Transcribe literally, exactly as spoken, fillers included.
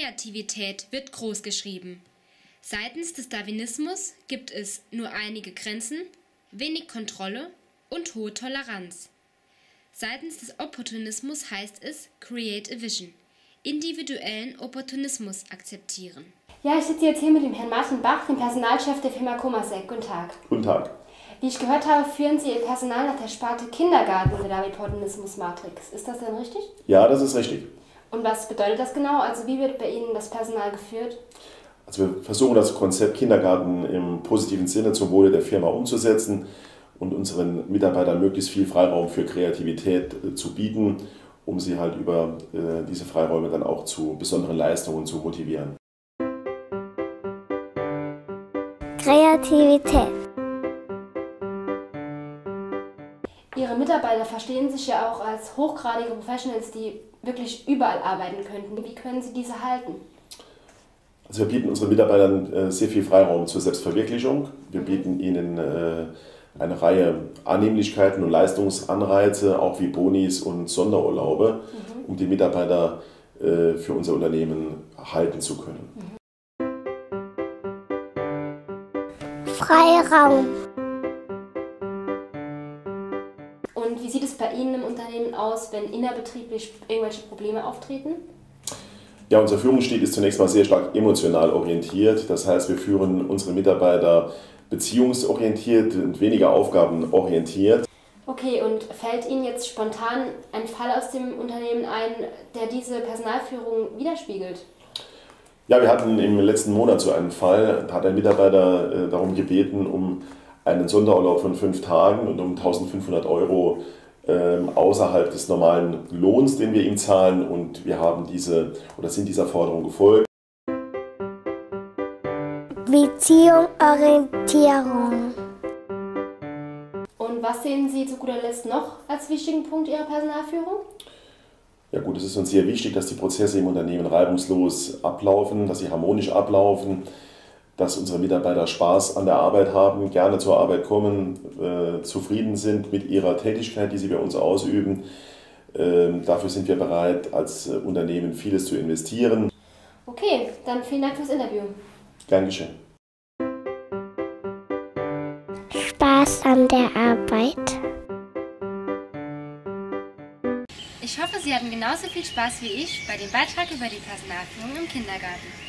Kreativität wird großgeschrieben. Seitens des Darwinismus gibt es nur einige Grenzen, wenig Kontrolle und hohe Toleranz. Seitens des Opportunismus heißt es Create a Vision, individuellen Opportunismus akzeptieren. Ja, ich sitze jetzt hier mit dem Herrn Martin Bach, dem Personalchef der Firma Comasec. Guten Tag. Guten Tag. Wie ich gehört habe, führen Sie Ihr Personal nach der Sparte Kindergarten in der Opportunismus-Matrix. Ist das denn richtig? Ja, das ist richtig. Und was bedeutet das genau? Also wie wird bei Ihnen das Personal geführt? Also wir versuchen das Konzept Kindergarten im positiven Sinne zum Wohle der Firma umzusetzen und unseren Mitarbeitern möglichst viel Freiraum für Kreativität äh, zu bieten, um sie halt über äh, diese Freiräume dann auch zu besonderen Leistungen zu motivieren. Kreativität. Ihre Mitarbeiter verstehen sich ja auch als hochgradige Professionals, die wirklich überall arbeiten könnten. Wie können Sie diese halten? Also wir bieten unseren Mitarbeitern äh, sehr viel Freiraum zur Selbstverwirklichung. Wir bieten ihnen äh, eine Reihe Annehmlichkeiten und Leistungsanreize, auch wie Bonis und Sonderurlaube, mhm. um die Mitarbeiter äh, für unser Unternehmen halten zu können. Mhm. Freiraum. Und wie sieht es bei Ihnen im Unternehmen aus, wenn innerbetrieblich irgendwelche Probleme auftreten? Ja, unser Führungsstil ist zunächst mal sehr stark emotional orientiert. Das heißt, wir führen unsere Mitarbeiter beziehungsorientiert und weniger aufgabenorientiert. Okay, und fällt Ihnen jetzt spontan ein Fall aus dem Unternehmen ein, der diese Personalführung widerspiegelt? Ja, wir hatten im letzten Monat so einen Fall. Da hat ein Mitarbeiter äh, darum gebeten, um einen Sonderurlaub von fünf Tagen und um eintausendfünfhundert Euro äh, außerhalb des normalen Lohns, den wir ihm zahlen. Und wir haben diese oder sind dieser Forderung gefolgt. Beziehungsorientierung. Und was sehen Sie zu guter Letzt noch als wichtigen Punkt Ihrer Personalführung? Ja gut, es ist uns sehr wichtig, dass die Prozesse im Unternehmen reibungslos ablaufen, dass sie harmonisch ablaufen, dass unsere Mitarbeiter Spaß an der Arbeit haben, gerne zur Arbeit kommen, äh, zufrieden sind mit ihrer Tätigkeit, die sie bei uns ausüben. Ähm, dafür sind wir bereit, als äh, Unternehmen vieles zu investieren. Okay, dann vielen Dank fürs Interview. Gern geschehen. Spaß an der Arbeit. Ich hoffe, Sie hatten genauso viel Spaß wie ich bei dem Beitrag über die Personalführung im Kindergarten.